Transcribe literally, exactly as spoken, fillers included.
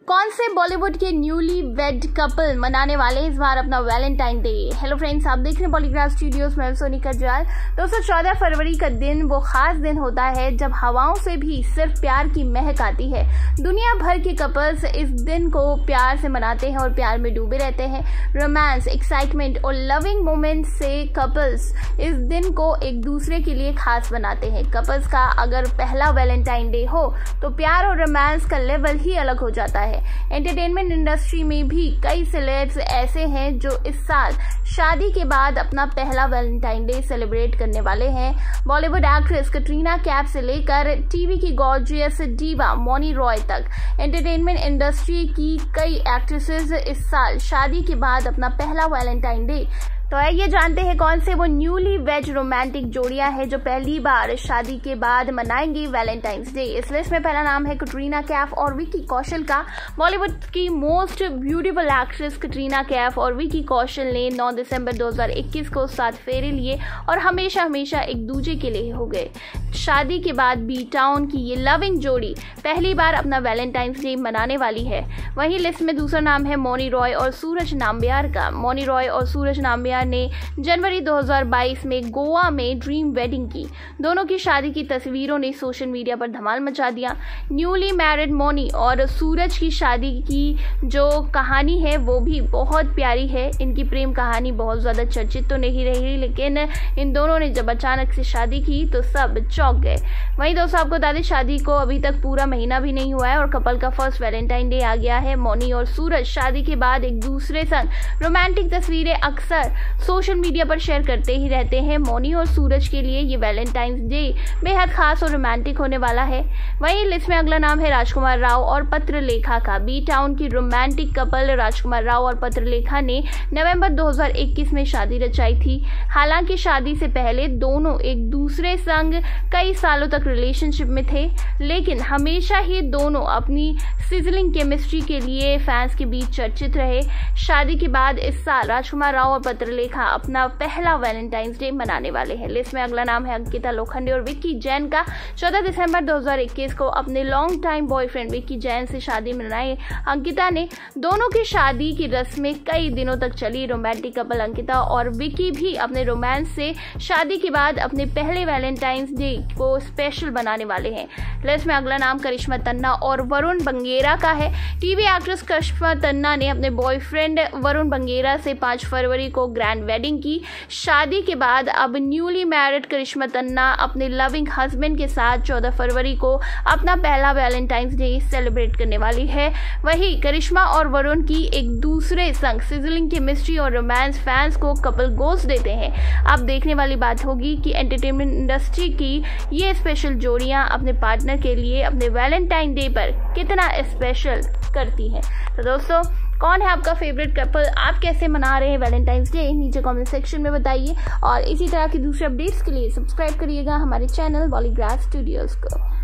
कौन से बॉलीवुड के न्यूली वेड कपल मनाने वाले इस बार अपना वैलेंटाइन डे। हेलो फ्रेंड्स, आप देख रहे हैं पॉलीग्राफ स्टूडियोज में सोनी कज्जाल। दोस्तों, चौदह फरवरी का दिन वो खास दिन होता है जब हवाओं से भी सिर्फ प्यार की महक आती है। दुनिया भर के कपल्स इस दिन को प्यार से मनाते हैं और प्यार में डूबे रहते हैं। रोमांस, एक्साइटमेंट और लविंग मोमेंट्स से कपल्स इस दिन को एक दूसरे के लिए खास बनाते हैं। कपल्स का अगर पहला वैलेंटाइन डे हो तो प्यार और रोमांस का लेवल ही अलग हो जाता है। एंटरटेनमेंट इंडस्ट्री में भी कई सेलेब्स ऐसे हैं जो इस साल शादी के बाद अपना पहला वैलेंटाइन डे सेलिब्रेट करने वाले हैं। बॉलीवुड एक्ट्रेस कटरीना कैफ से लेकर टीवी की गॉर्जियस डीवा मौनी रॉय तक एंटरटेनमेंट इंडस्ट्री की कई एक्ट्रेसेस इस साल शादी के बाद अपना पहला वैलेंटाइन डे। तो आइए जानते हैं कौन से वो न्यूली वेज रोमांटिक जोड़ियां हैं जो पहली बार शादी के बाद मनाएंगी वैलेंटाइंस डे। इस लिस्ट में पहला नाम है कटरीना कैफ और विकी कौशल का। बॉलीवुड की most beautiful actress Katrina Kaif और विकी कौशल ने नौ दिसंबर दो हज़ार इक्कीस को सात फेरे लिए और हमेशा हमेशा एक दूसरे के लिए हो गए। शादी के बाद बी टाउन की ये लविंग जोड़ी पहली बार अपना वैलेंटाइंस डे मनाने वाली है। वहीं लिस्ट में दूसरा नाम है मौनी रॉय और सूरज नाम्बियार का। मौनी रॉय और सूरज नाम्बियार ने जनवरी दो हज़ार बाईस में गोवा में ड्रीम वेडिंग की। दोनों की शादी की तस्वीरों ने सोशल मीडिया पर धमाल मचा दिया। न्यूली मैरिड मौनी और सूरज की शादी की जो कहानी है वो भी बहुत प्यारी है। इनकी प्रेम कहानी बहुत ज्यादा चर्चित तो नहीं रही, लेकिन इन दोनों ने जब अचानक से शादी की तो सब चौंक गए। वहीं दोस्तों, आपको बता दें शादी को अभी तक पूरा महीना भी नहीं हुआ है और कपल का फर्स्ट वैलेंटाइन डे आ गया है। मौनी और सूरज शादी के बाद एक दूसरे संग रोमांटिक तस्वीरें अक्सर सोशल मीडिया पर शेयर करते ही रहते हैं। मौनी और सूरज के लिए ये वैलेंटाइंस डे बेहद खास और रोमांटिक होने वाला है। वहीं लिस्ट में अगला नाम है राजकुमार राव और पत्रलेखा का। बी टाउन की रोमांटिक कपल राजकुमार राव और पत्रलेखा ने नवंबर दो हज़ार इक्कीस में शादी रचाई थी। हालांकि शादी से पहले दोनों एक दूसरे संग कई सालों तक रिलेशनशिप में थे, लेकिन हमेशा ही दोनों अपनी सिजलिंग केमिस्ट्री के लिए फैंस के बीच चर्चित रहे। शादी के बाद इस साल राजकुमार राव और पत्रलेखा अपना पहला वैलेंटाइंस डे मनाने वाले हैं। लिस्ट में अगला नाम है अंकिता लोखंडे और विक्की जैन का। चौदह दिसंबर दो हज़ार इक्कीस को अपने long time boyfriend Vicky Jain से शादी मनाई अंकिता ने। दोनों की शादी की रस्में कई दिनों तक चली। रोमांटिक कपल अंकिता और विक्की भी अपने रोमांस से शादी के बाद अपने पहले वैलेंटाइंस डे को स्पेशल बनाने वाले हैं। लिस्ट में अगला नाम करिश्मा तन्ना और वरुण बंगेरा का है। टीवी एक्ट्रेस करिश्मा तन्ना ने अपने बॉयफ्रेंड वरुण बंगेरा से पाँच फरवरी को ग्रैंड वेडिंग की। शादी के बाद अब न्यूली मैरिड करिश्मा तन्ना अपने लविंग हस्बैंड के साथ चौदह फरवरी को अपना पहला वैलेंटाइंस डे सेलिब्रेट करने वाली है। वहीं करिश्मा और वरुण की एक दूसरे संग सिजलिंग केमिस्ट्री और रोमांस फैंस को कपल गोस्ट देते हैं। अब देखने वाली बात होगी कि एंटरटेनमेंट इंडस्ट्री की ये स्पेशल जोड़ियां अपने पार्टनर के लिए अपने वैलेंटाइन डे पर कितना स्पेशल करती हैं। तो दोस्तों, कौन है आपका फेवरेट कपल? आप कैसे मना रहे हैं वैलेंटाइंस डे? नीचे कमेंट सेक्शन में बताइए और इसी तरह की दूसरे अपडेट्स के लिए सब्सक्राइब करिएगा हमारे चैनल पॉलीग्राफ स्टूडियोज को।